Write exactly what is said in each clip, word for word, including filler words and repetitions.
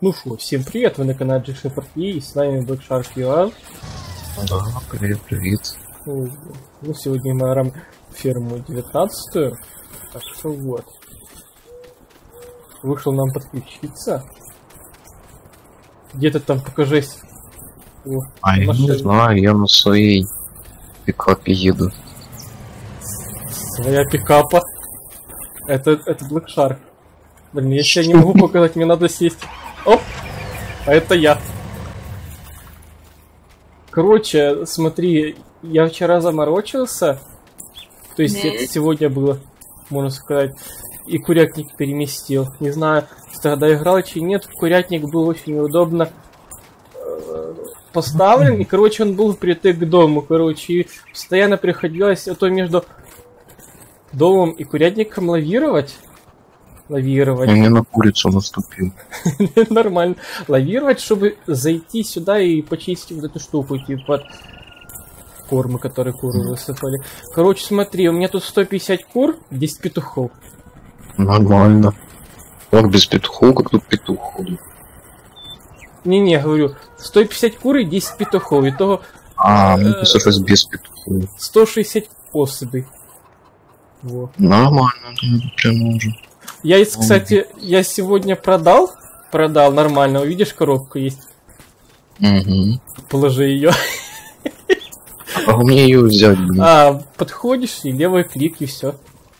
Ну что, всем привет, вы на канале Джек Шепард и с нами Black Shark ю ар. Да, привет, привет. Ну, ну, сегодня мы орем ферму девятнадцатую, так что вот. Вышел нам подключиться. Где-то там, покажись. О, а я не знаю, я на своей пикапе еду. Своя пикапа. Это, это Black Shark. Блин, если я не могу показать, мне надо сесть. Оп! А это я. Короче, смотри, я вчера заморочился. То есть это сегодня было, можно сказать. И курятник переместил. Не знаю, тогда играл или нет. Курятник был очень удобно поставлен. И, короче, он был впритык к дому. Короче, и постоянно приходилось а то между домом и курятником лавировать. Лавировать. Я не на курицу наступил. Нормально. Лавировать, чтобы зайти сюда и почистить вот эту штуку, типа кормы, которые куры высыпали. Короче, смотри, у меня тут сто пятьдесят кур, десять петухов. Нормально. Как без петухов, как тут петух ходит. Не-не, говорю, сто пятьдесят кур и десять петухов. Итого... А, ну ты слушай, без петухов. сто шестьдесят особей. Вот. Нормально, прям уже. Я, кстати, я сегодня продал, продал нормально, увидишь, коробка есть. Угу. Положи ее. А мне ее взять, блин. А, подходишь и левый клик и все.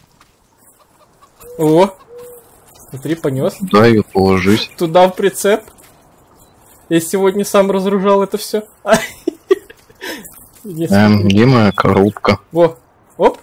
О, смотри, понес. Да, ее положить. Туда в прицеп. Я сегодня сам разгружал это все. Эм, где моя коробка? Во, оп.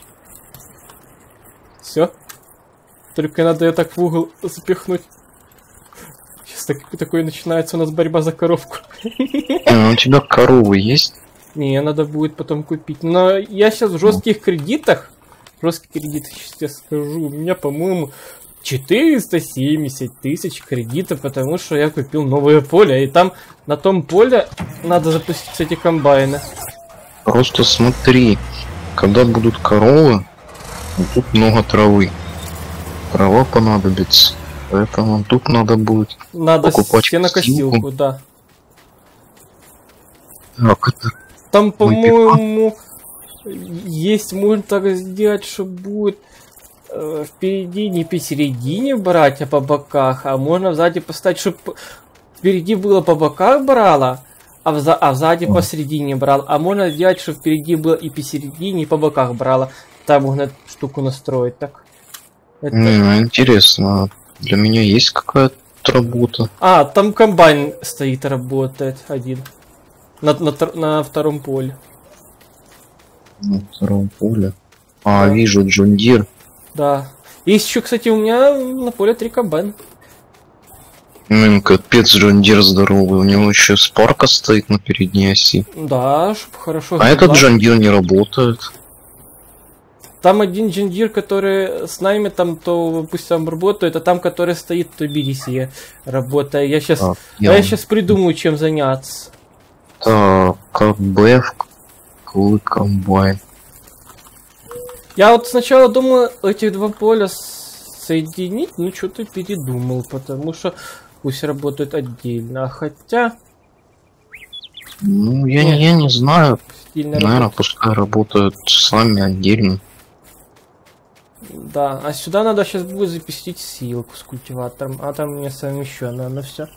Все. Только надо ее так в угол запихнуть. Сейчас так, такой начинается у нас борьба за коровку. А, у тебя коровы есть? Не, надо будет потом купить. Но я сейчас в жестких кредитах. Жесткие кредиты, сейчас я скажу. У меня, по-моему, четыреста семьдесят тысяч кредитов, потому что я купил новое поле. И там на том поле надо запустить эти комбайны. Просто смотри, когда будут коровы, тут много травы. Трава понадобится, поэтому тут надо будет надо покупать сенокосилку, да. Так, это... Там, по-моему, есть, можно так сделать, что будет э, впереди не посередине брать, а по боках, а можно сзади поставить, чтобы впереди было по боках брало, а, вза а сзади посередине брал. А можно сделать, чтобы впереди было и посередине, и по боках брало. Там можно эту штуку настроить так. Это... Не, интересно, для меня есть какая-то работа? А, там комбайн стоит, работает один. На, на, на втором поле. На втором поле? А, да. Вижу, Джон Дир. Да. Есть еще, кстати, у меня на поле три комбайна. Ну, капец, Джон Дир здоровый. У него еще спарка стоит на передней оси. Да, чтобы хорошо... А этот Джон Дир не работает. Там один джендир, который с нами там, то пусть там работает, а там, который стоит, то Тбилиси работает. Я сейчас, а, я... я сейчас придумаю, чем заняться. Так, как бы комбайн. Я вот сначала думал эти два поля соединить, но что-то передумал, потому что пусть работают отдельно. Хотя... Ну, я, Нет, я не знаю. Наверное, работает. Пускай работают сами отдельно. Да, а сюда надо сейчас будет запустить силку с культиватором, а там мне совмещено, но все.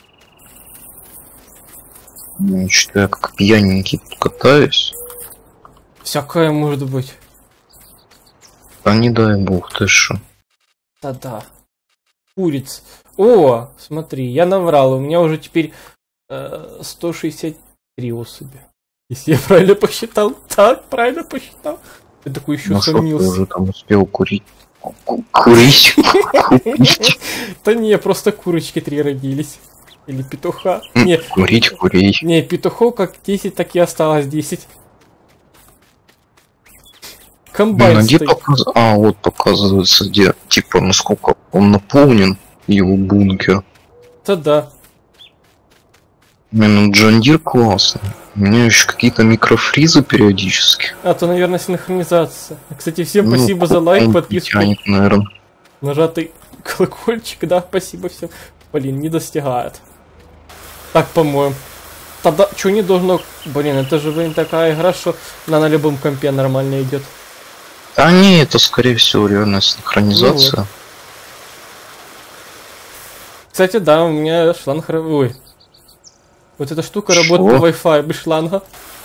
Ну, что я как пьяненький тут катаюсь. Всякое может быть. А не дай бог, ты шо. Да-да. Куриц. О, смотри, я наврал, у меня уже теперь э, сто шестьдесят три особи. Если я правильно посчитал. Так, правильно посчитал. Я такой еще сомнился. Ты уже там успел курить. Курить? Да не, просто курочки три родились. Или петуха. Не, курить, курить. Не, петухов как десять, так и осталось десять. Комбайн стоит. А, вот показывается, где, типа, насколько он наполнен, его бункер. Да-да. Ну, Джон Дир классно. У меня еще какие-то микрофризы периодически. А то, наверное, синхронизация. Кстати, всем ну, спасибо за лайк, подписку. Тянет, наверное. Нажатый колокольчик, да, спасибо всем. Блин, не достигает. Так, по-моему. Тогда что не должно... Блин, это же, блин, такая игра, что она на любом компе нормально идет. А не, это скорее всего реальная синхронизация. Ну вот. Кстати, да, у меня шланг... Ой. Вот эта штука Шо? работает по Wi-Fi без шланга.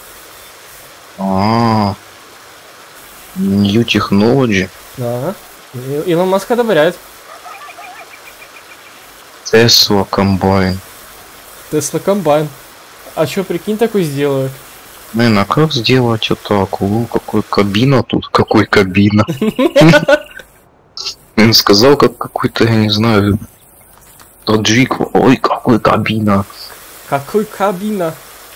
А, New Technology. Да. И- Илон Маск одобряет. Tesla Combine. Тесла комбайн. А чё, прикинь, такой сделают? Блин, а как сделать это? Акулу, какой кабина тут? Какой кабина? Он сказал, как какой-то, я не знаю, таджик. Ой, какой кабина. Какой кабина?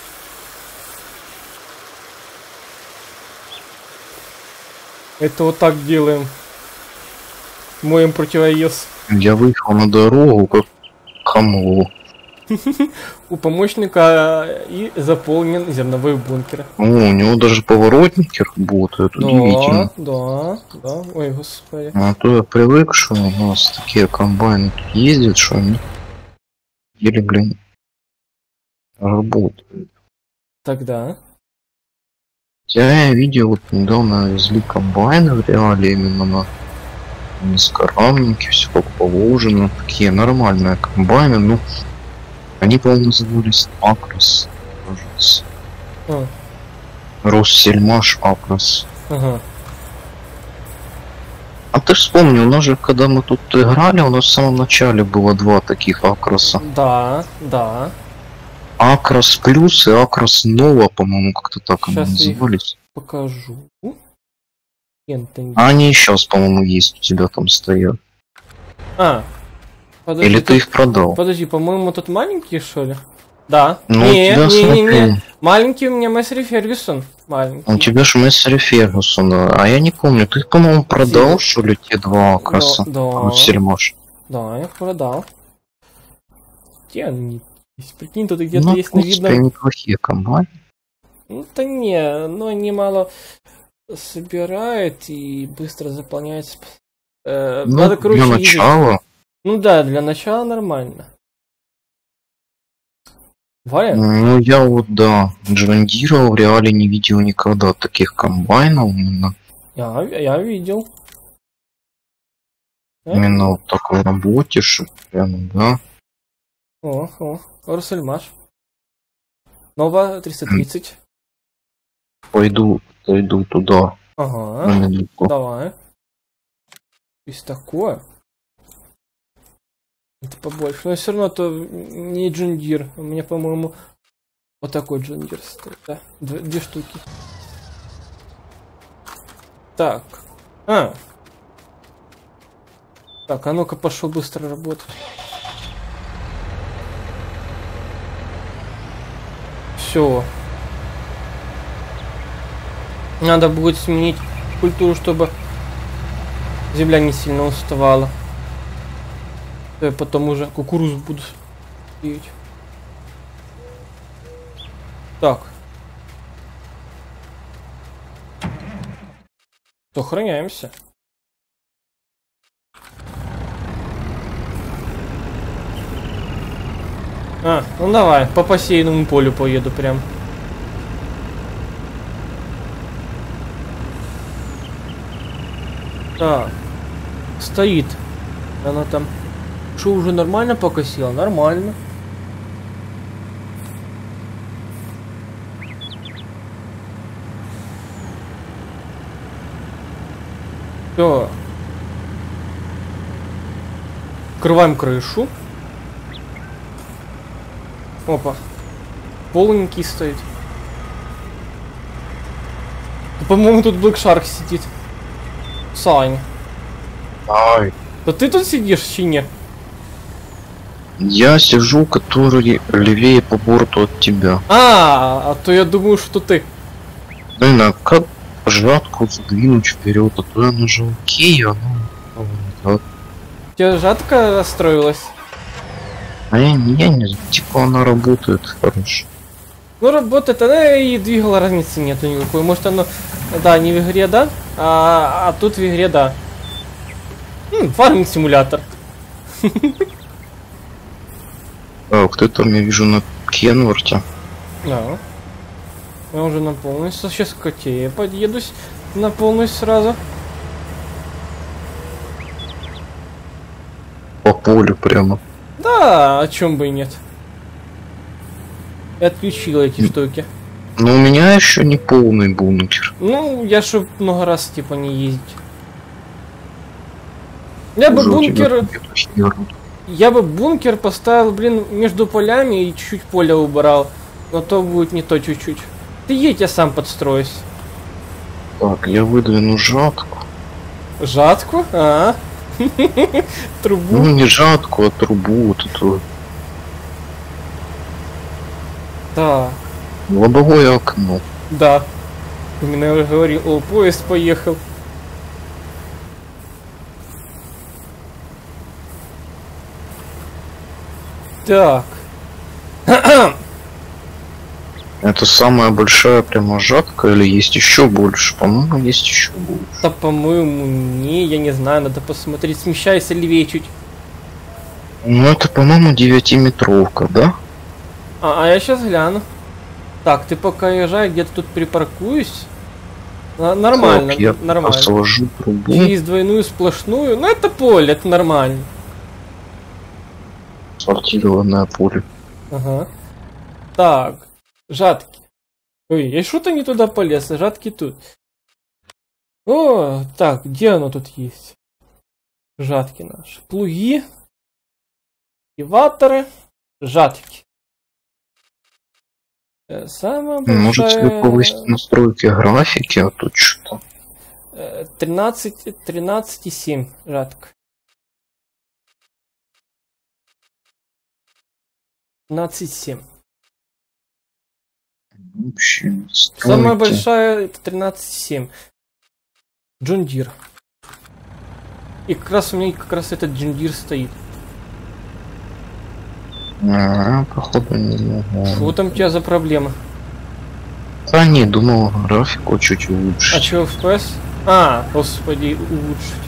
Это вот так делаем. Моем противовес. Я выехал на дорогу, как хамло. У помощника и заполнен зерновой бункер. О, у него даже поворотники работают. Удивительно. Да, да, да. Ой, господи. А то я привык, что у нас такие комбайны тут ездят, что они еле, блин, работают. Тогда. Я видел, вот недавно везли комбайны в реале именно на низкорамники, все как положено, такие нормальные комбайны, ну, они, по-моему, назывались Акрос, кажется. А, Россельмаш Акрос. ага. А ты ж вспомни, у нас же, когда мы тут играли, у нас в самом начале было два таких Акроса. Да, да. Акрос Плюс и Акрос Нова, по-моему, как-то так они Сейчас я их назывались. покажу. Энтони. А они сейчас, по-моему, есть у тебя там стоят. А. Подожди, Или ты тут- их продал? Подожди, по-моему, тут маленькие, что ли? Да. Ну, не, у тебя, не, не, не. смотри, Маленький у меня Мессери Фергюсон. Маленький. у тебя ж Мессери Фергюсона, а я не помню, ты их, по-моему, продал, что ли, те два Акроса? Да, да. Россельмаш. Да, я их продал. Где они? есть? Прикинь, тут где-то Ну, есть на в принципе, видном... неплохие комбайны. Ну, да не, но они мало собирают и быстро заполняются. Э, Ну, надо, короче, для ездить. начала. Ну да, для начала нормально. Валя? Ну, я вот, да, Джвандира в реале не видел никогда таких комбайнов именно. Я, я видел. А? Именно вот такой работе, что прямо, да. О, о, Россельмаш. Нова триста тридцать. Пойду, пойду туда. Ага, на минутку. давай. Есть такое. Это побольше. Но все равно это не Джундир. У меня, по-моему, вот такой Джундир стоит. Да? Две, две штуки. Так. А. Так, а ну-ка пошел быстро работать. Все. Надо будет сменить культуру, чтобы земля не сильно уставала. Я потом уже кукурузу буду сеять. Так. Сохраняемся. А, ну давай, по посеянному полю поеду прям. Так. Стоит. Она там... Что, уже нормально покосила? Нормально. Все. Открываем крышу. Опа. Полненький стоит. По-моему, тут Black Shark сидит. Сань. Ай. Да ты тут сидишь, Чине? Я сижу, который левее по борту от тебя. А, а то я думаю, что ты. Блин, а как жатку сдвинуть вперед, а то я нажал кей, а ну... Вот. У тебя жатка расстроилась? А я, не- я не знаю, типа она работает хорошо. Ну, работает, она и двигала, разницы нету никакой. Может, оно, да, не в игре, да? А, а тут в игре, да. М, фарминг симулятор. Так, ты там, я вижу, на Кенворте. Да. Я уже на полность. Сейчас к Коте подъедусь на полность сразу. По полю прямо. Да, о чем бы и нет. И отключила эти штуки. Но у меня еще не полный бункер. Ну, я чтоб много раз типа не ездить. Я бы Уже у тебя бункер... компьютер. Я бы бункер поставил, блин, между полями и чуть-чуть поля убрал. Но то будет не то чуть-чуть. Ты едь, я сам подстроюсь. Так, я выдвину жатку. Жатку? А? Трубу? Ну не жатку, а трубу вот эту. Да. Лобовое окно. Да. Именно я говорил, о, поезд поехал. Так. Это самая большая прямо жатка или есть еще больше? По-моему, есть еще больше. Да, по-моему, не, я не знаю, надо посмотреть. Смещайся левее чуть. Ну это, по-моему, девятиметровка, да? А, а я сейчас гляну. Так, ты пока езжай, где-то тут припаркуюсь. Н- Нормально, Так, я нормально. сложу трубу. Через двойную сплошную. Ну это поле, это нормально. Сортированное поле. Ага. Так, жатки. Ой, я что-то не туда полез, а жатки тут. О, так, где оно тут есть? Жатки наши. Плуги. Культиваторы. Жатки. Э, Самая Может себе большая... повысить настройки графики, а тут что-то. э, тринадцать, тринадцать и семь жатка. тринадцать и семь. Вообще, настройки. Самая большая это тринадцать и семь. Джон Дир. И как раз у меня как раз этот Джон Дир стоит. А, походу не знаю. Что там у тебя за проблема? Да не, думал графику чуть улучшить. А что, эф пи эс? А, господи, улучшить.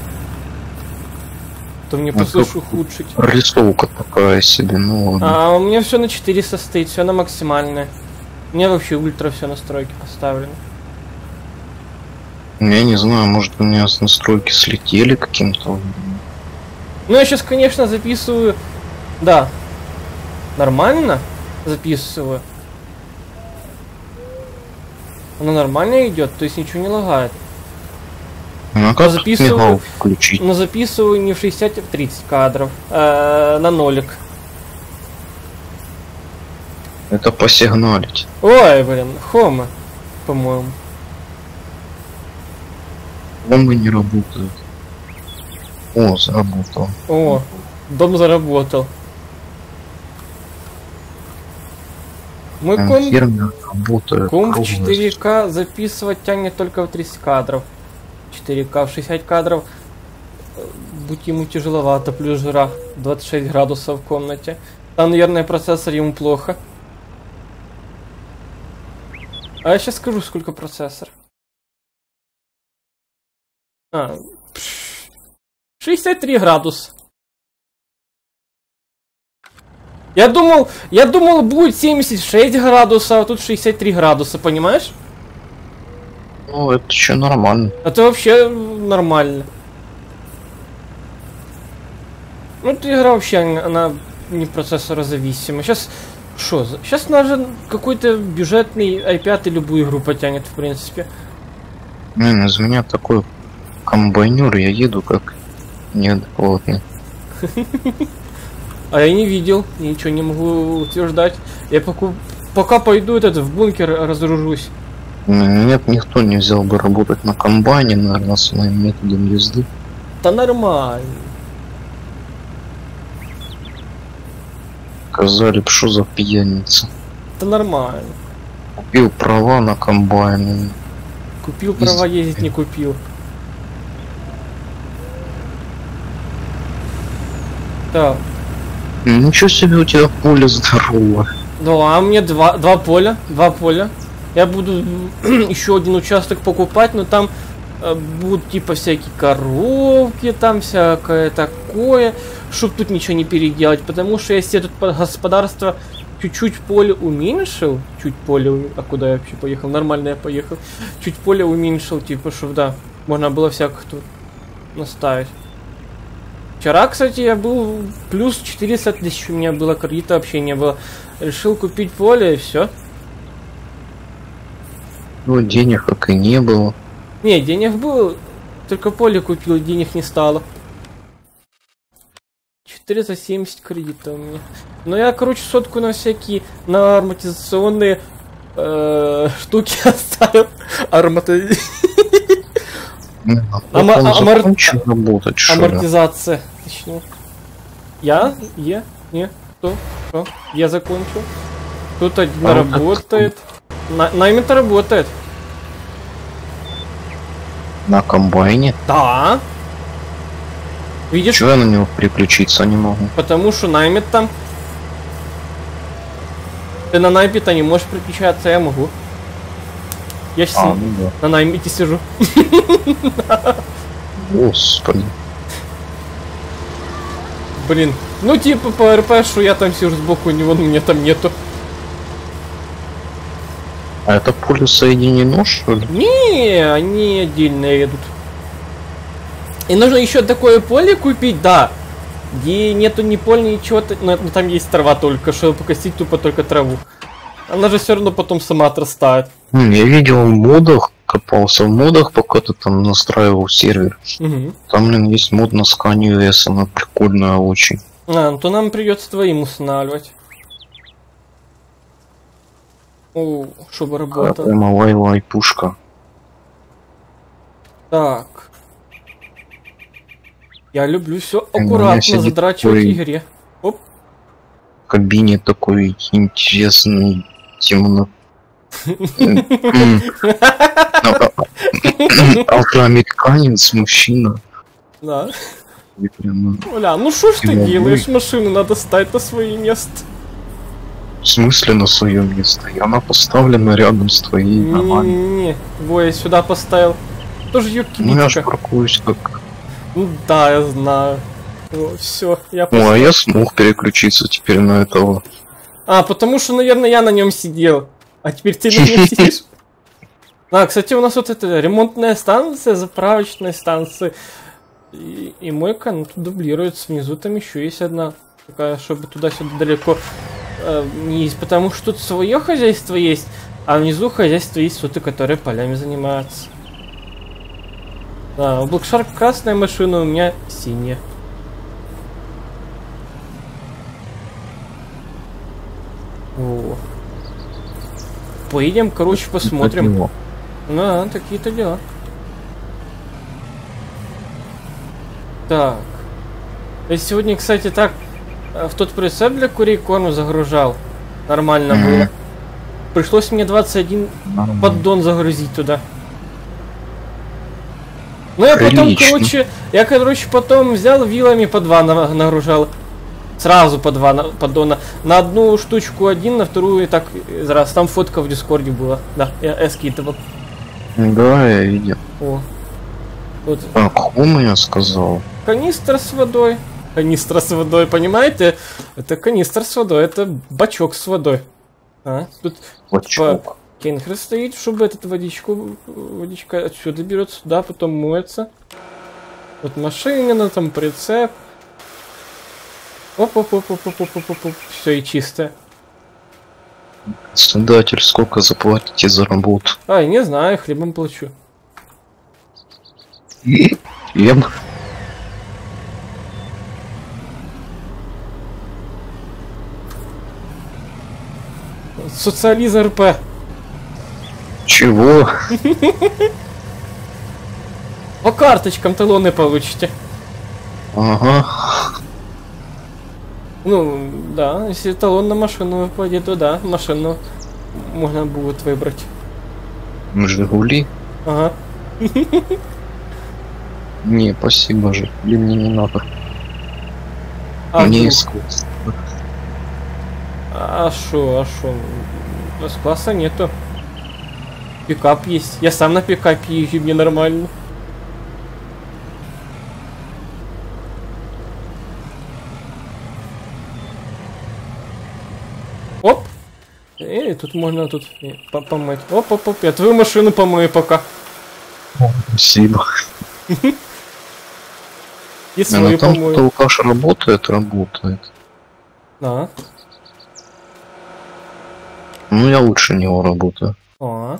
То мне А послушай как- ухудшить. Рисовка такая себе, ну ладно. А у меня все на четыреста стоит, все на максимальное. У меня вообще ультра все настройки поставлены. Я не знаю, может у меня настройки слетели каким-то. Ну я сейчас, конечно, записываю. Да. Нормально записываю. Оно нормально идет, то есть ничего не лагает. Ну а как записываю- мигалку включить? Но записываю не в шестьдесят, а в тридцать кадров. э, на нолик. Это посигналить. Ой, блин, хома, по-моему. Бомбы не работают. О, заработал. О, дом заработал. Мой комп, Фермер работает. комп круглости. четыре ка записывать тянет только в тридцать кадров. четыре ка в шестьдесят кадров. э, Будь ему тяжеловато, плюс жара двадцать шесть градусов в комнате. Там, наверное, процессор ему плохо. А я сейчас скажу, сколько процессор. А, пш, шестьдесят три градуса. Я думал, я думал, будет семьдесят шесть градусов, а тут шестьдесят три градуса, понимаешь? Ну, это еще нормально. Это вообще нормально. Ну, эта игра вообще, она не процессорозависима. Сейчас, что, сейчас даже какой-то бюджетный ай пять любую игру потянет, в принципе. Блин, из меня такой комбайнер, я еду как неадекватный. А я не видел, ничего не могу утверждать. Я пока, пока пойду этот в бункер разоружусь. Нет, никто не взял бы работать на комбайне, наверное, с моим методом езды. Да нормально. Сказали б, что за пьяница. Да нормально. Купил права на комбайне. Купил права, ездить не купил. Так. Ничего себе, у тебя поле здоровое. Да, а мне два, два поля, два поля. Я буду еще один участок покупать, но там э, будут типа всякие коровки, там всякое такое, чтобы тут ничего не переделать, потому что если я тут господарство чуть-чуть поле уменьшил, чуть поле, а куда я вообще поехал, нормально я поехал, чуть поле уменьшил, типа, чтобы, да, можно было всяких тут наставить. Вчера, кстати, я был плюс четыреста тысяч, у меня было кредита вообще не было. Решил купить поле и все. Ну, денег как и не было. Не, денег было, только поле купил, денег не стало. четыреста семьдесят кредита у меня. Но я, короче, сотку на всякие, на амортизационные э, штуки оставил. Армати... Амортизация, точнее. Я? Я? Не? Кто? Что? Я закончил. Тут один а работает. На... Наймит работает. На комбайне? Да. Видишь? Чего я на него переключиться не могу? Потому что наймет там. Ты на наймите-то не можешь переключаться, я могу. Я сейчас а, ну да. на наймите сижу. Господи. Блин. Ну типа по РП, что я там сижу сбоку, у него меня там нету. А это поле соединено, что ли? Не, они отдельно едут. И нужно еще такое поле купить, да. Где нету ни поля, ничего, но там есть трава только, чтобы покосить тупо только траву. Она же все равно потом сама отрастает. Я видел в модах, копался в модах, пока ты там настраивал сервер. Угу. Там, блин, есть мод на сканию веса, она прикольная очень. А, ну то нам придется твоим устанавливать. О, чтобы работало. Прямо лай-лай пушка. Так. Я люблю все аккуратно задрачивать в игре. Оп. В кабине такой интересный, темно. Автоамериканец, мужчина. Да. Оля, ну что ж ты делаешь? Машину надо ставить на свое место. В смысле на свое место? И она поставлена рядом с твоей. Не-не-не, во, я сюда поставил. Тоже ее кибитка. Ну я ж паркуюсь как. Ну да, я знаю. О, все, я поставил. О, а я смог переключиться теперь на этого. А, потому что, наверное, я на нем сидел. А теперь ты на нем сидишь. А, кстати, у нас вот это ремонтная станция, заправочная станция. И, и мойка, ну, тут дублируется. Внизу там еще есть одна. Такая, чтобы туда-сюда далеко э, не есть. Потому что тут свое хозяйство есть, а внизу хозяйство есть соты, которые полями занимаются. Да, у Blackshark красная машина, у меня синяя. О. Поедем, короче, посмотрим. Ну, да, такие-то дела. Так. Я сегодня, кстати, так в тот прицеп для курей корм загружал. Нормально mm-hmm. было. Пришлось мне двадцать один mm-hmm. поддон загрузить туда. Ну я Прилично. потом, короче, я, короче, потом взял вилами по два нагружал. Сразу по два поддона. На одну штучку один, на вторую и так раз. Там фотка в Дискорде была. Да, я, я скидывал. Да, я видел. О. Вот. А, кому я сказал? Канистра с водой. Канистра с водой, понимаете? Это канистра с водой, это бачок с водой. А, тут бачок. Кенгер стоит, чтобы этот водичку, водичка отсюда берется сюда, потом моется. Вот машина, там прицеп. Оп-оп-оп-оп-оп-оп-оп-оп. Все и чисто. Председатель, сколько заплатите за работу? А, не знаю, хлебом плачу. Хлеб? Социализм РП. Чего? По карточкам талоны получите. Ага. Ну, да, если талон на машину выпадет, то да, машину можно будет выбрать. Жигули? Ага. Не, спасибо, Жигули мне не надо. А мне искусство. А шо, а шо? С класса нету. Пикап есть. Я сам на пикапе езжу, мне нормально. Эй, тут можно тут помыть. Оп, оп, оп, я твою машину помою пока. Спасибо. И свою там помою. толкаш работает, работает. Да. Ну я лучше него работаю. А.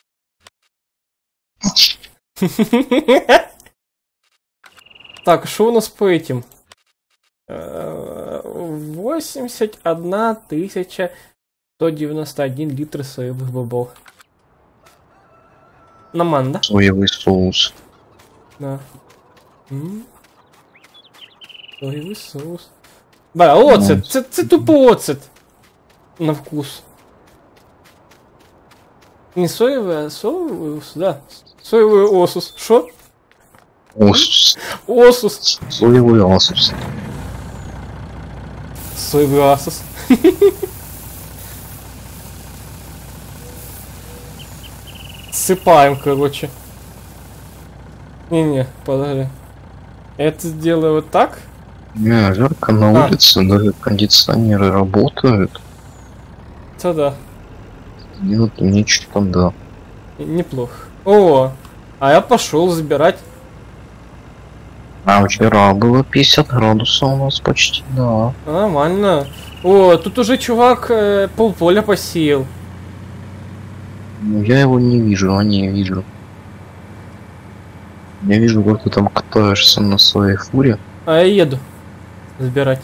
Так, что у нас по этим? восемьдесят одна тысяча сто девяносто один литр соевых бобов. Наман, да? Соевый соус. Да. М? Соевый соус. Да, оцет. Це, це тупо оцет. На вкус. Не соевый, а соевый, да. Соевый осус. Шо? Осус. Осус. Соевый осус. Соевый асус. Сыпаем, короче. Не-не, подожди. Это делаю вот так? Не, жарко на А. улице, даже кондиционеры работают. Да-да. Минут нечто, да. Неплохо. О, а я пошел забирать. А вчера было пятьдесят градусов у нас почти, да. Нормально. О, тут уже чувак э, полполя посеял. Ну, я его не вижу, а не вижу. Я вижу, как ты там катаешься на своей фуре. А я еду забирать.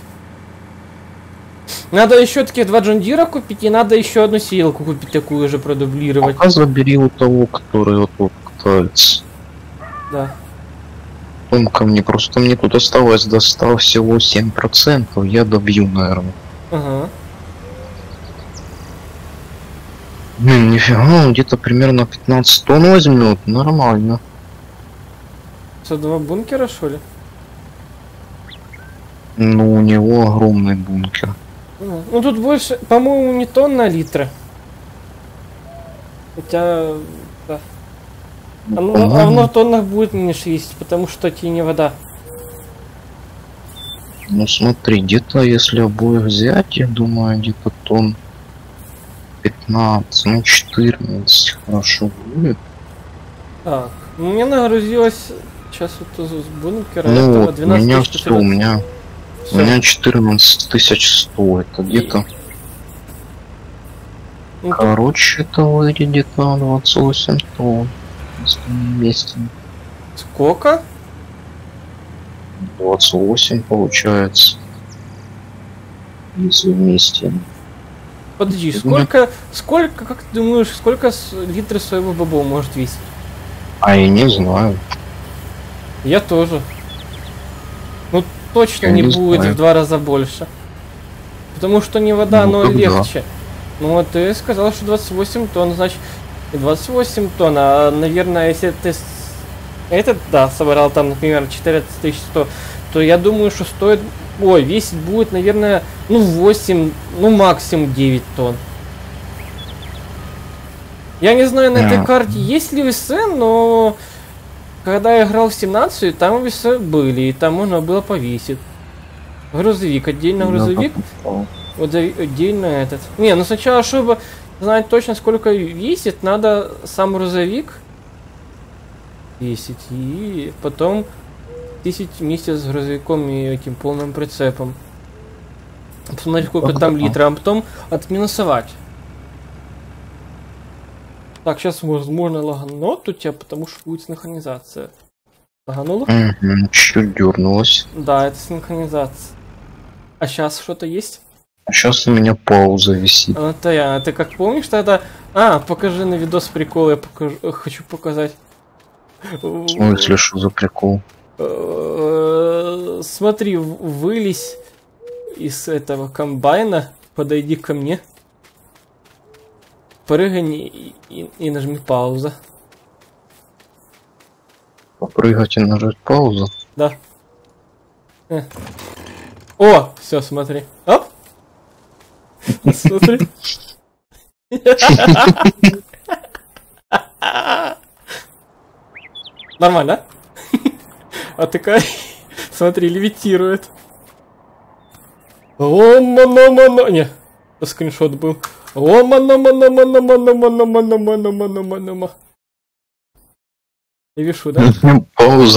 Надо еще такие два джондира купить, и надо еще одну сеялку купить, такую же продублировать. Пока забери у того, который вот тут катается. Да. Он ко мне, просто мне тут осталось до ста всего семь процентов, я добью, наверное. Ага. Блин, нифига, он где-то примерно пятнадцать тонн возьмет, нормально. Со два бункера, что ли? Ну, у него огромный бункер. А, ну тут больше, по-моему, не тонна, а литра. Хотя, да. Оно, По-моему, оно в тоннах будет меньше есть, потому что это не вода. Ну смотри, где-то если обоих взять, я думаю, где-то тонн пятнадцать, ну четырнадцать хорошо будет. Так, у меня нагрузилось сейчас вот из бункера Ну этого вот, у двенадцать меня тысяч все, у меня, Всё. у меня четырнадцать тысяч сто, это где-то, Ну, тут- короче, это выйдет где-то двадцать восемь тонн, если мы вместе. Сколько? двадцать восемь получается, если вместе. Подожди, Ну, сколько, сколько, как ты думаешь, сколько с- литров своего бобов может весить? А я не знаю. Я тоже. Ну точно Я не, не будет знаю. в два раза больше. Потому что не вода, Ну, но тогда. легче. Ну вот ты сказал, что двадцать восемь тонн, значит не двадцать восемь тонн, а наверное, если ты с- этот, да, собрал там, например, четырнадцать тысяч сто, то я думаю, что стоит, ой, весить будет, наверное, ну восемь, ну максимум девять тонн. Я не знаю, на этой Да. карте есть ли весы, но когда я играл в семнадцать, там весы были, и там можно было повесить. Грузовик, отдельно грузовик, вот за- отдельно этот. Не, ну сначала, чтобы знать точно, сколько весит, надо сам грузовик весить, и потом весить вместе с грузовиком и этим полным прицепом. Посмотреть, сколько Так, там так. литров, а потом отминусовать. Так, сейчас возможно лагануть у тебя, потому что будет синхронизация. Лагануло? Угу, чуть дернулось. Да, это синхронизация. А сейчас что-то есть? А сейчас у меня пауза висит. А, это я. Ты как помнишь тогда? А, покажи на видос прикол, я покажу, э, хочу показать. В смысле, что за прикол? Э, Смотри, в- вылезь из этого комбайна, подойди ко мне, прыгай и, и- и нажми пауза. Попрыгать и нажать паузу? Да. Э. О, все, смотри. Оп. Смотри. Нормально, да? А такая, смотри, левитирует. О, мано, мано. Не, скриншот был. О, мана, мана, мана, мана, мана, мана, мана, мана, мана, мана. Я вешу, да? Пауза.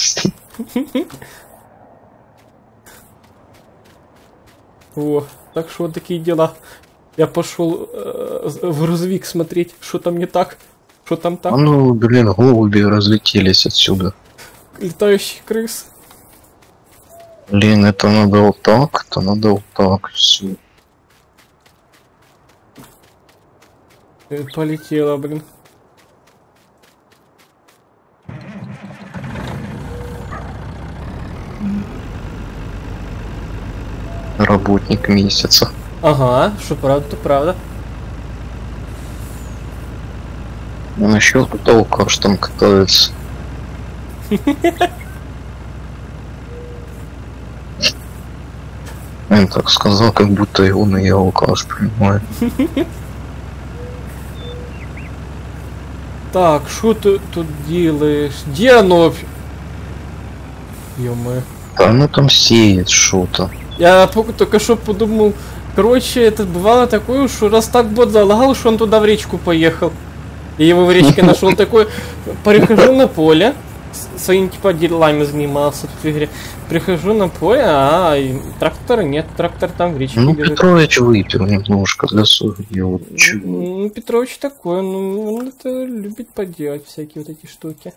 О, так что вот такие дела. Я пошел э, в грузовик смотреть, что там не так, что там так. А ну, блин, голуби разлетелись отсюда. Летающий крыс. Блин, это надо вот так, это надо вот так, все. Полетела, блин. Работник месяца. Ага, что правда, то правда. А насчет того, что там катается. Он так сказал, как будто его на алкаш, понимаю. Так, что ты тут делаешь? Где оно? Ё-моё. Да оно там сеет что-то. Я только что подумал, короче, это бывало такое, что раз так бот залагал, что он туда в речку поехал. И его в речке нашел такой, прихожу на поле, своими типа делами занимался в игре. Прихожу на поле, а и трактора нет, трактор там в речке. Ну, лежит. Петрович выпил немножко для совести. Вот, ну, Петрович такой, ну, он это любит поделать всякие вот эти штуки.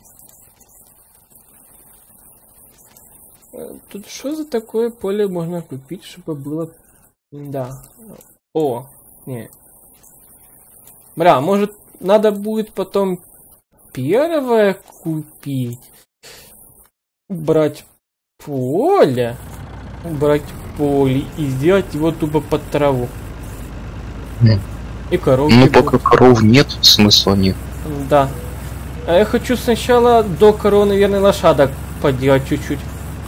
Тут что за такое поле можно купить, чтобы было... Да. О, не. Бля, может надо будет потом первое купить? Брать поле. Брать поле и сделать его тупо под траву. Mm. И коровки. Ну, пока будут. Коров нет, смысла нет. Да. А я хочу сначала до коров, наверное, лошадок поделать чуть-чуть.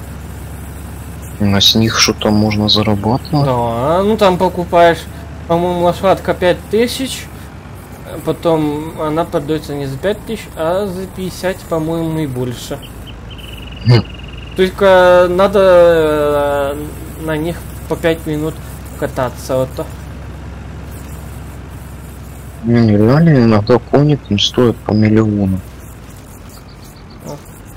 А с них что-то можно зарабатывать? Да, ну там покупаешь, по-моему, лошадка пять тысяч, потом она продается не за пять тысяч, а за пятьдесят, по-моему, и больше. Хм. Только надо на них по пять минут кататься, вот то. Не, реально иногда кони там стоят по миллиону. А.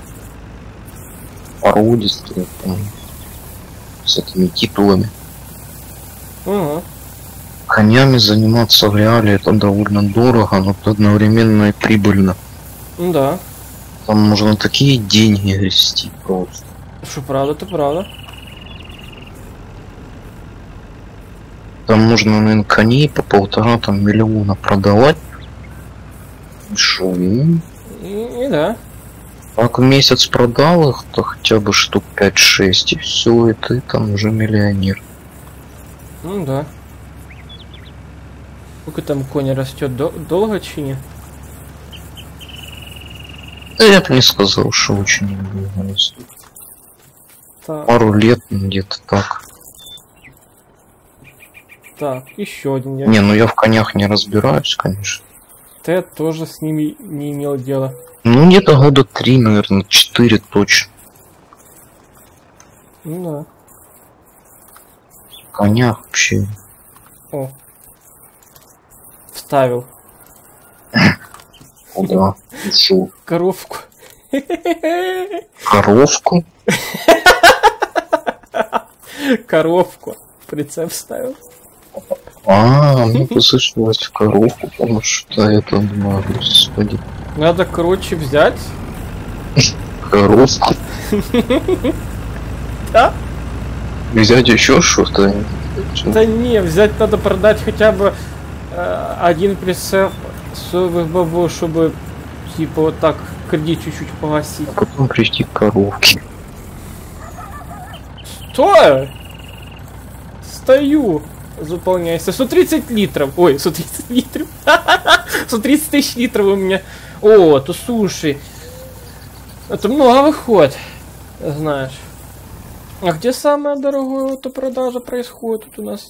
Породистые там. С этими титулами. Угу. Конями заниматься в реале это довольно дорого, но одновременно и прибыльно. Ну да. Там можно такие деньги грести просто. Что правда, то правда. Там можно, наверное, коней по полтора там миллиона продавать. Шо? И, и да. как в месяц продал их, то хотя бы штук пять-шесть, и все, и ты там уже миллионер. Ну да. Сколько там конь растет? Дол долго чине? Да я бы не сказал, что очень долго растет. Пару лет где-то так. Так, еще один. Я... Не, ну я в конях не разбираюсь, конечно. Ты тоже с ними не имел дела. Ну где-то года три, наверное, четыре точно. Ну да. В конях вообще. О. Вставил. Куда? Ушел. Коровку. Коровку? Коровку. Прицеп вставил. А, ну ты слышалась в коровку, потому что это, думаю, господи. Надо, короче, взять. Коровку. Да? Взять еще что-то? Да не, взять надо продать хотя бы э, один прицеп соевых бобов, чтобы типа вот так кредит чуть-чуть погасить. А потом прийти к коровке. Стой! Стою! Заполняйся. сто тридцать литров. Ой, сто тридцать литров. сто тридцать тысяч литров у меня. О, то слушай. Это много выходит. Знаешь. А где самая дорогая вот продажа происходит тут у нас?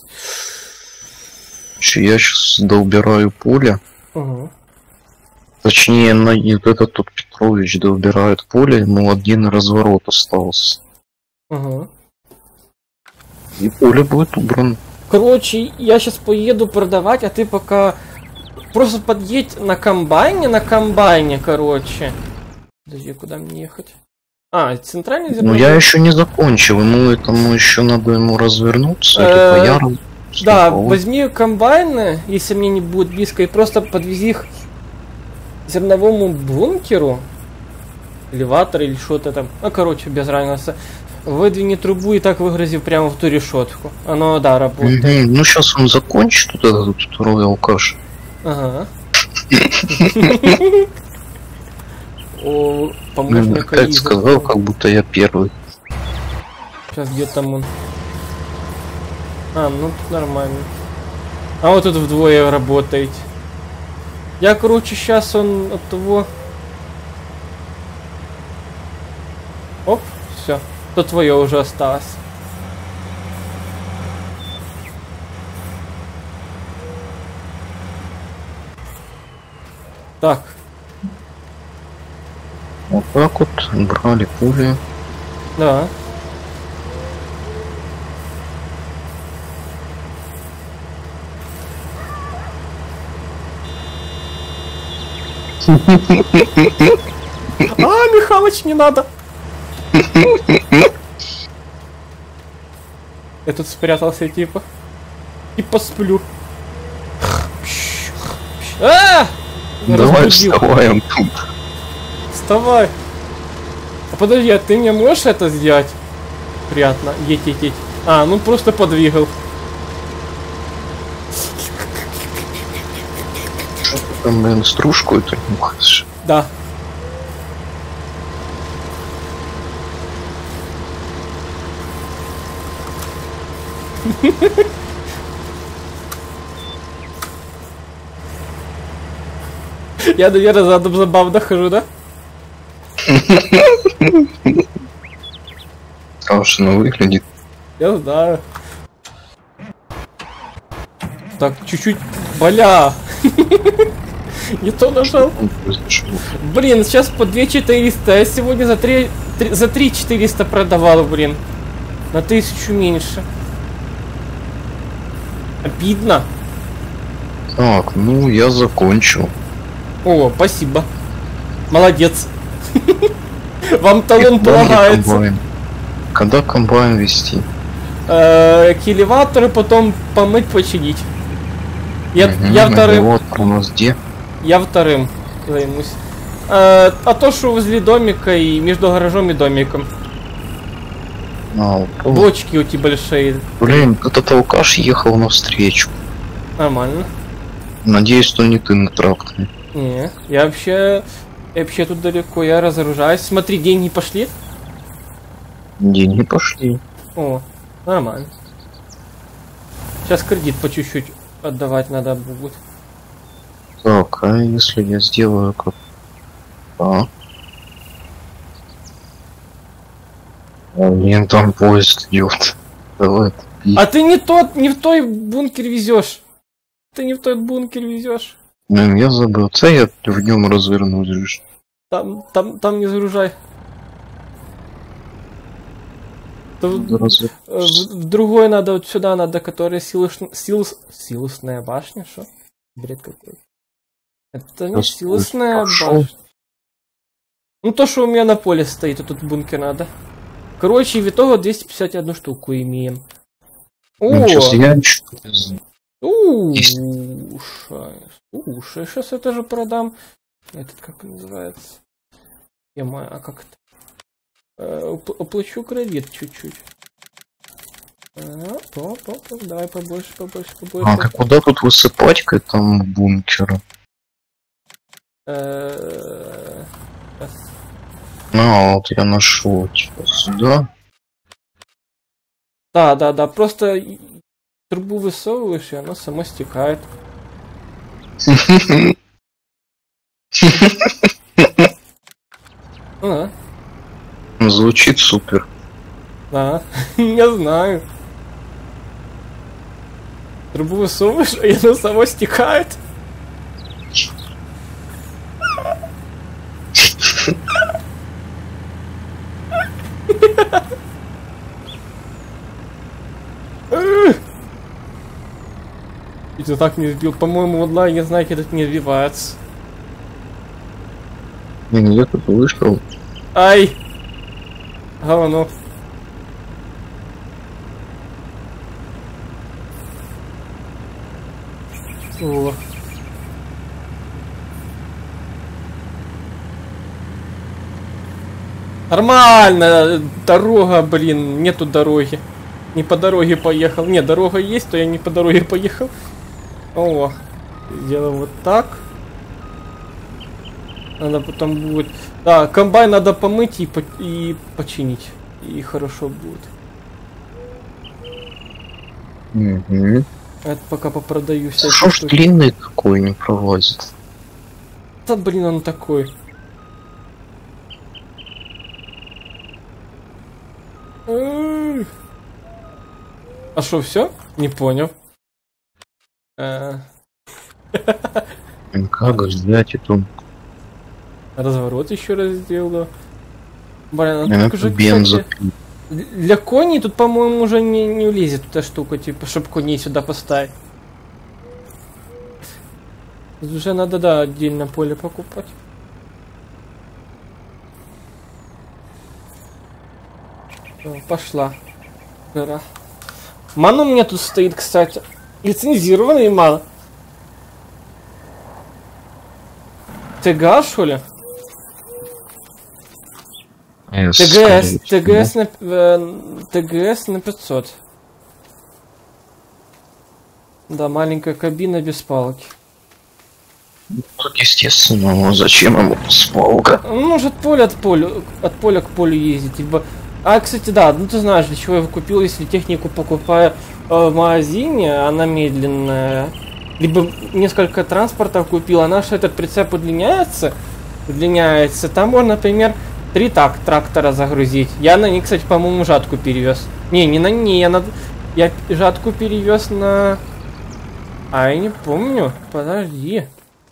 Я сейчас доубираю поле. Угу. Точнее, на вот этот тут Петрович доубирает поле, ему один разворот остался. Угу. И поле будет убрано. Короче, я сейчас поеду продавать, а ты пока просто подъедь на комбайне, на комбайне, короче. Подожди, куда мне ехать? А, центральный Ну я еще не закончил, ему этому еще надо ему развернуться, или по яру. Да, возьми комбайны, если мне не будет близко, и просто подвези их к зерновому бункеру. Элеватор или что-то там. Ну, короче, без разницы. Выдвини трубу и так выгрузи прямо в ту решетку. Оно, да, работает. Mm-hmm. Ну, сейчас он закончит вот этот второй алкаш. Ага. О, помощник Опять сказал, как будто я первый. Сейчас где там он? А, ну тут нормально. А вот тут вдвое работаете. Я, короче, сейчас он от того... Оп, все. То твое уже осталось. Так. Вот так вот брали пули. Да. А, Михалыч, не надо. Я тут спрятался, типа. И посплю. А! Давай вставаем тут. Вставай. А подожди, а ты мне можешь это сделать? Приятно. Еть, еть, еть. А, ну просто подвигал. Там, блин, стружку эту нюхаешь. Да. Я, наверное, задом забавно хожу, да? Страшно выглядит. Я знаю. Так, чуть-чуть. Бля! Не то нажал. Блин, сейчас по две четыреста. Я сегодня за три за три четыреста продавал, блин. На тысячу меньше. Обидно. Так, ну я закончил. О, спасибо. Молодец. Вам талон полагается. Комбайн. Когда комбайн вести? Э, к элеватору, потом помыть, починить. Я, угу, я вторым. Вот у нас где? Я вторым займусь. Э, а то, что возле домика и между гаражом и домиком. А, вот. Бочки у тебя большие. Блин, этот алкаш ехал навстречу. Нормально. Надеюсь, что не ты на тракторе. Не, я вообще... Я вообще тут далеко, я разоружаюсь. Смотри, деньги пошли. Деньги пошли. О, нормально. Сейчас кредит по чуть-чуть отдавать надо будет. Так, а если я сделаю как... А? А блин, там поезд идет. Давай. А ты не тот, не в той бункер везешь. Ты не в тот бункер везешь. Ну, я забыл. Це я в нем развернусь. Там, там, там не загружай. В, в другой надо, вот сюда надо, которая силус, силус, силусная башня, что? Бред какой. Это не силусная башня. Ну то, что у меня на поле стоит, а тут бункер надо. Короче, в итоге двести пятьдесят одну штуку имеем. О! Ну, сейчас я Слушай, слушай, сейчас это же продам. Этот как называется? Я маю, а как это? Э, оплачу кредит чуть-чуть. А, то, то, то, давай побольше, побольше, побольше. А, куда тут высыпать к этому бункеру? Э, А, вот я нашел типа сюда. Да, да, да, просто трубу высовываешь, и она сама стекает. А. Звучит супер. Да, я знаю. Трубу высовываешь, и она сама стекает. Я так не сбил. По-моему, онлайн, я знаю, этот не сбивается. Не, я тут вышел. Ай! Говно. О. Нормально, дорога, блин, нету дороги. Не по дороге поехал. Нет, дорога есть, то я не по дороге поехал. О, сделаем вот так. Надо потом будет... Да, комбайн надо помыть и, по... и починить. И хорошо будет. Угу. Это пока попродаю всякие. Что ж длинный такой не проводит? Да блин, он такой. А что, все? Не понял. А... Как взять эту... Разворот еще раз сделаю. Блин, а тут уже, бензу. кстати, для коней тут, по-моему, уже не, не улезет эта штука, типа, чтобы коней сюда поставить. Тут уже надо, да, отдельно поле покупать. О, пошла. Гора. Ман у меня тут стоит, кстати. Лицензированный ман. ТГ, что ли? ТГС, ТГС на, э, ТГС на пятьсот. Да, маленькая кабина без палки. Так естественно, но зачем ему палка? Ну, может поле от поля, от поля к полю ездить, либо... А, кстати, да, ну ты знаешь, для чего я его купил, если технику покупаю э, в магазине, она медленная. Либо несколько транспортов купил, а наш этот прицеп удлиняется, удлиняется. Там можно, например, три так трактора загрузить. Я на них, кстати, по-моему, жатку перевез. Не, не на ней, я, на... я жатку перевез на... А, я не помню, подожди.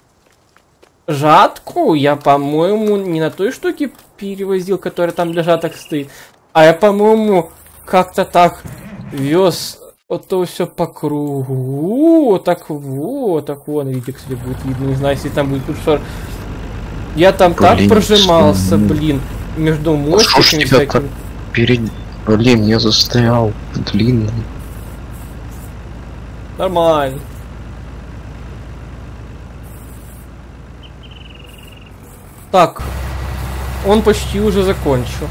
Жатку я, по-моему, не на той штуке перевозил, которая там для жаток стоит, а я, по-моему, как-то так вез вот то все по кругу, вот так вот, так вот, видите, кстати, будет видно, не знаю, если там будет курсор. Я там блин, так прожимался, блин, между мостиками всякими. Перед... Блин, я застрял, длинный. Нормально. Так, он почти уже закончил.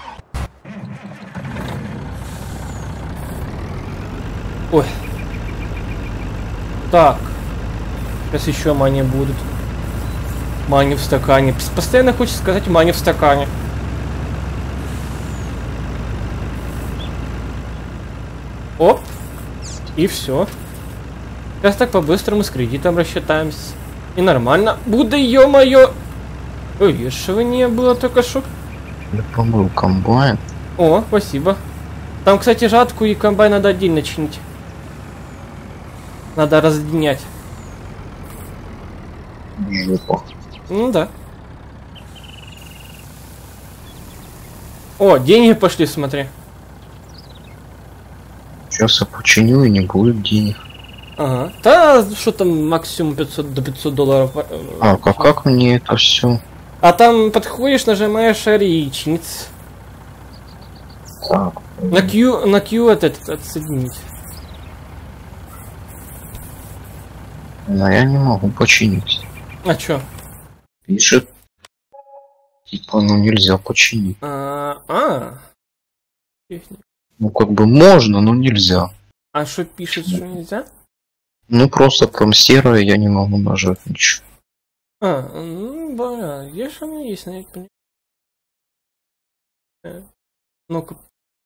Ой. Так. Сейчас еще мани будут. Мани в стакане. Постоянно хочется сказать мани в стакане. Оп. И все. Сейчас так по-быстрому с кредитом рассчитаемся. И нормально. Буду, ё-моё. Ой, что не было только что. Я помыл комбайн. О, спасибо. Там, кстати, жатку и комбайн надо отдельно чинить. Надо разъединять. Жопа. Ну да. О, деньги пошли, смотри. Сейчас я починю и не будет денег. Ага. Да, что там максимум пятьсот до пятисот долларов. А, как, как мне это все? А там подходишь, нажимаешь R и чинится. Так. На Q, на Q этот отсоединить. Но я не могу починить. А чё? Пишет. Типа, ну нельзя починить. А, а. Ну как бы можно, но нельзя. А что пишет, что нельзя? Ну просто там серое, я не могу нажать ничего. А, ну, бля, где же оно есть, я не понимаю. Ну-ка.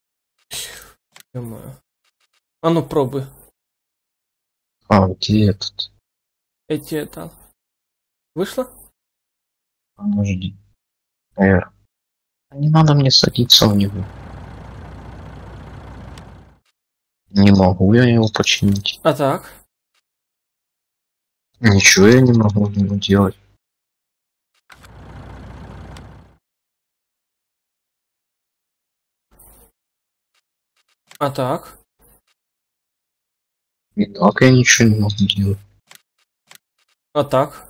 А ну пробуй. А, где этот? Эти это. Вышло? Подожди. R. Не надо мне садиться в него. Не могу я его починить. А так? Ничего я не могу ему делать. А так? И так я ничего не могу делать. А так?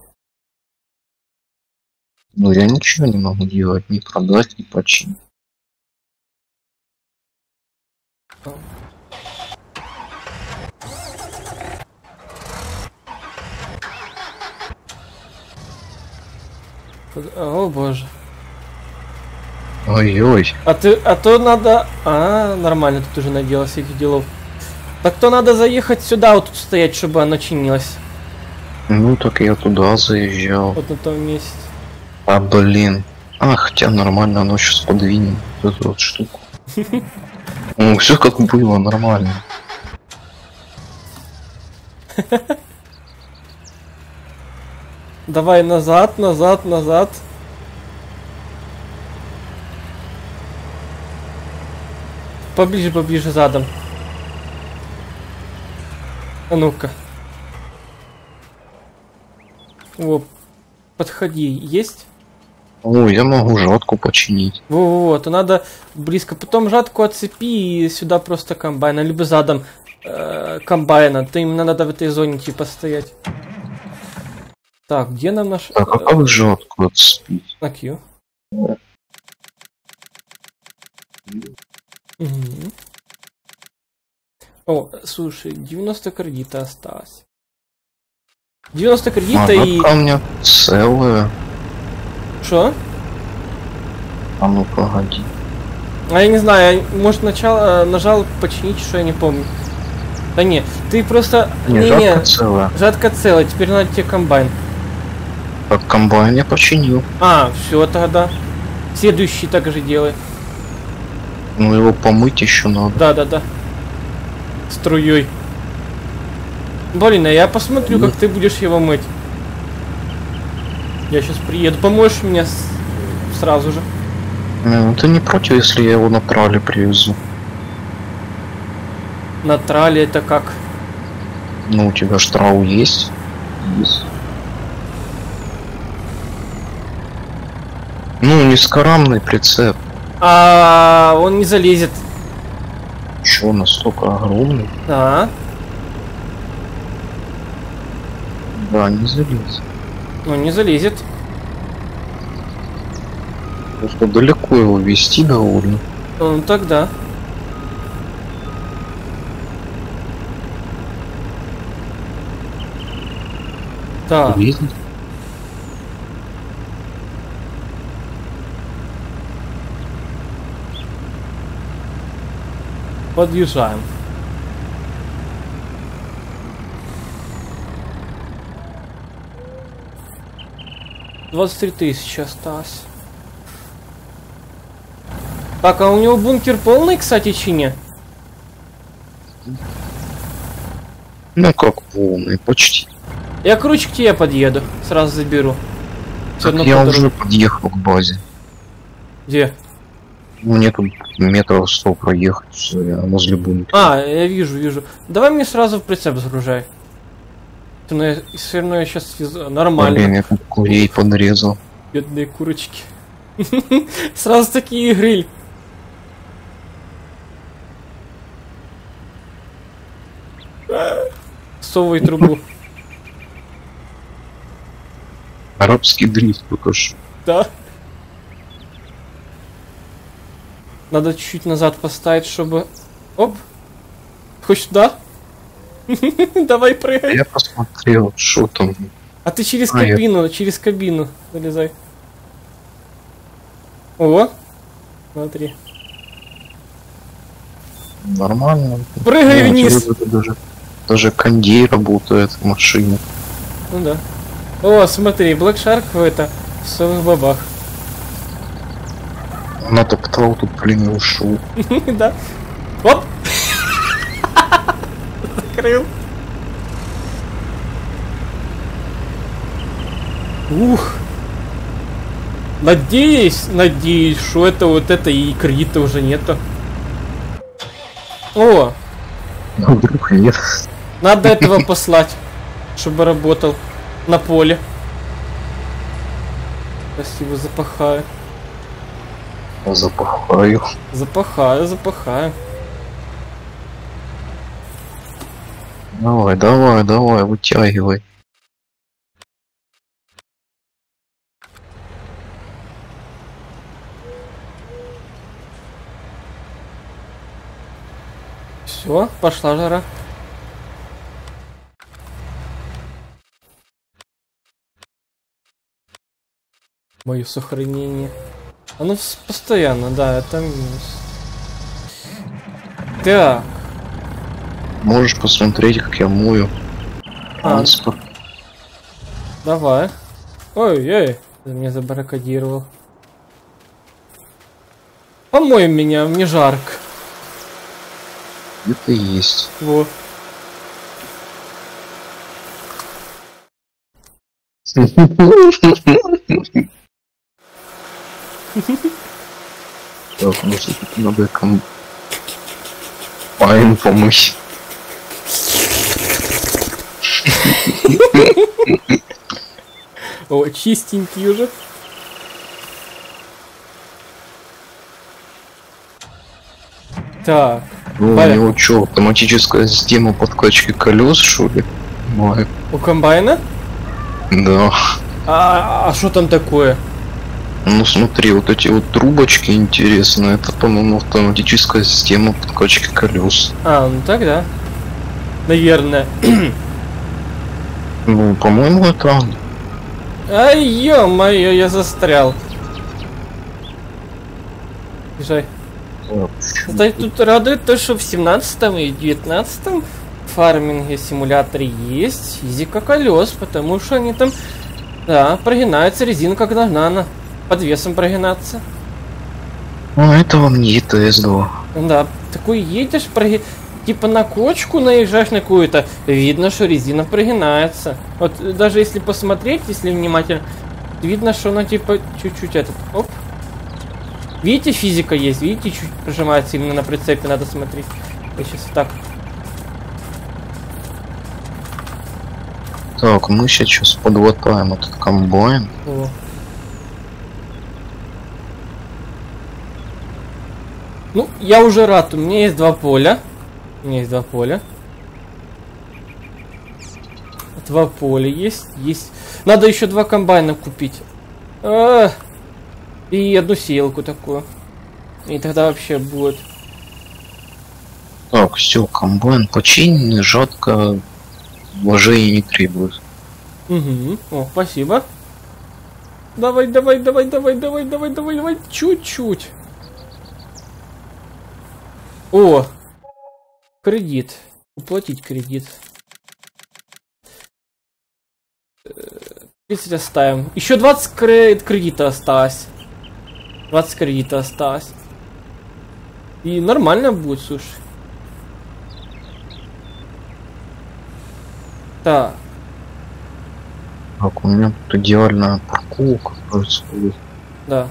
Ну я ничего не могу делать, ни продать, ни починить. О боже. Ой-ой. А ты, а то надо... А, нормально, тут уже наделался этих делов. Так то надо заехать сюда, вот тут стоять, чтобы оно чинилось. Ну так я туда заезжал. Вот на том месте. А блин. А, хотя нормально, оно сейчас подвинем вот эту вот штуку. Ну, все как было, нормально. Давай назад, назад, назад. Поближе, поближе задом. А ну-ка. Во, подходи, есть? О, я могу жатку починить. Во-во-во, то надо близко. Потом жатку отцепи и сюда просто комбайна, либо задом э, комбайна. Ты именно надо в этой зоне типа стоять. Так, где нам наш... Так, а как жатку отцепить? На Q. Угу. О, слушай, девяносто кредита осталось. девяносто кредита а, и... у меня целая. Что? А ну погоди. А я не знаю, я, может начало нажал починить, что я не помню. Да не, ты просто... Не, не, жатка не, целая. жатка целая, теперь надо тебе комбайн. Так, комбайн я починил. А, все тогда. Следующий так же делай. Ну его помыть еще надо. Да, да, да. Струей. Блин, а я посмотрю, как ты будешь его мыть. Я сейчас приеду. Поможешь мне с... сразу же. Ну, ты не против, если я его на трале привезу? На трале это как? Ну, у тебя ж трау есть? Есть. Ну, низкорамный прицеп. А он не залезет. Чё, настолько огромный? Да. Да, не залез. Он не залезет. Просто далеко его везти довольно. Ну тогда. Так. Ездить? Подъезжаем. двадцать три тысячи осталось. Так, а у него бункер полный, кстати, чине? Ну как полный, почти. Я, короче, к тебе подъеду. Сразу заберу. Всё Так равно я по уже дороге. подъехал к базе. Где? Мне тут метров сто проехать, всё, я возле бункера. А, я вижу, вижу. Давай мне сразу в прицеп загружай. Все равно я, все равно я сейчас свезу. Нормально. Блин, я тут курей подрезал. Бедные курочки. Сразу такие гриль. Совывай трубу. Арабский дрифт покажу. Да. Надо чуть-чуть назад поставить, чтобы... Оп. Хочешь туда? Давай прыгай. Я посмотрел, что там. А ты через А, я- кабину, через кабину залезай. О, смотри. Нормально. Прыгай Ну, вниз. тебе Даже, даже кондей работает в машине. Ну да. О, смотри, Black Shark в это в совых бабах. Натоптал тут, блин, и ушел. Да. Оп! Закрыл. Ух. Надеюсь, надеюсь, что это вот это и кредита уже нету. О, Ну, вдруг нет. надо этого послать, чтобы работал на поле. Спасибо, запахаю. Запахаю. Запахаю, запахаю. Давай, давай, давай, вытягивай. Все, пошла жара. Мое сохранение. Оно с- постоянно, да, это минус. Так. Можешь посмотреть, как я мою А, транспорт. давай. Ой-ой, ты меня забаррикадировал. Помой меня, мне жарко. Это есть. Во. Так, может тут надо комбайн помыть. О, чистенький уже. Так. Ну, у Валя. него что, автоматическая система подкачки колес, что ли? Ой, У комбайна? да. А что там такое? Ну смотри, вот эти вот трубочки интересные, это, по-моему, автоматическая система подкачки колес. А, ну тогда. Наверное. Ну, по-моему, это... Ай, ё-моё, я застрял. Езжай. Кстати, тут радует то, что в семнадцатом и девятнадцатом фарминге симуляторе есть физика колес, потому что они там, да, прогинаются, резина как должна, она под весом прогинаться. Ну, это вам не тэ эс два. Да, такой едешь, проги... типа на кочку наезжаешь на какую-то, видно, что резина прогинается. Вот даже если посмотреть, если внимательно, видно, что она типа чуть-чуть этот, оп. Видите, физика есть, видите, чуть прижимается именно на прицепе, надо смотреть. Я сейчас так. Так, мы сейчас подватаем этот комбайн. О. Ну, я уже рад, у меня есть два поля. У меня есть два поля. Два поля есть, есть. Надо еще два комбайна купить. А, и одну сеялку такую. И тогда вообще будет. Так, все, комбайн починенный, жатко вложений не требует. Угу. О, спасибо. Давай, давай, давай, давай, давай, давай, давай, давай, чуть-чуть. О, кредит. Уплатить кредит. тридцать оставим. Еще двадцать кредита осталось. двадцать кредита осталось. И нормально будет, слушай. Так. Так, у меня тут идеальная парковка происходит. Да.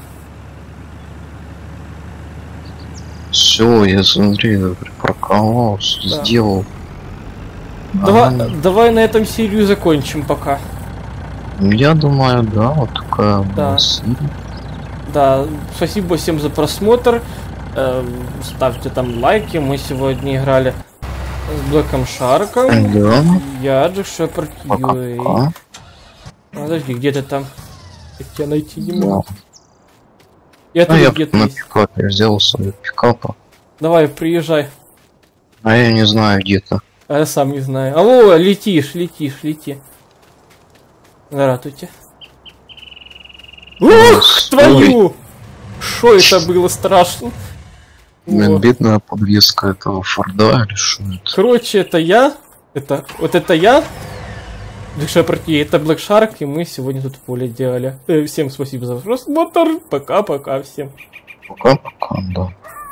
Все, я смотри, припарковался, Да. сделал. Давай, А, давай на этом серию закончим пока. я думаю, да, вот такая у Да. нас серия. Да, спасибо всем за просмотр. Э, ставьте там лайки. Мы сегодня играли с Блэком Шарком. Да, Я Джек Шепард Юэй. пока-пока. Подожди, где ты там? Я тебя найти не Да. могу. Я Ну, тут я где-то на есть. пикапе сделал свой пикапа. Давай, приезжай. А я не знаю где-то. А я сам не знаю. Алло, летишь, летишь, лети. Здравствуйте. Ух, Стой. твою! Шо это было страшно? Блин, Во. бедная подвеска этого Форда или что это? Короче, это я. Это, вот это я. Джек Шепард Юэй, это Блэк Шарк, и мы сегодня тут в поле делали. Э, всем спасибо за просмотр. Пока-пока всем. Пока-пока, да.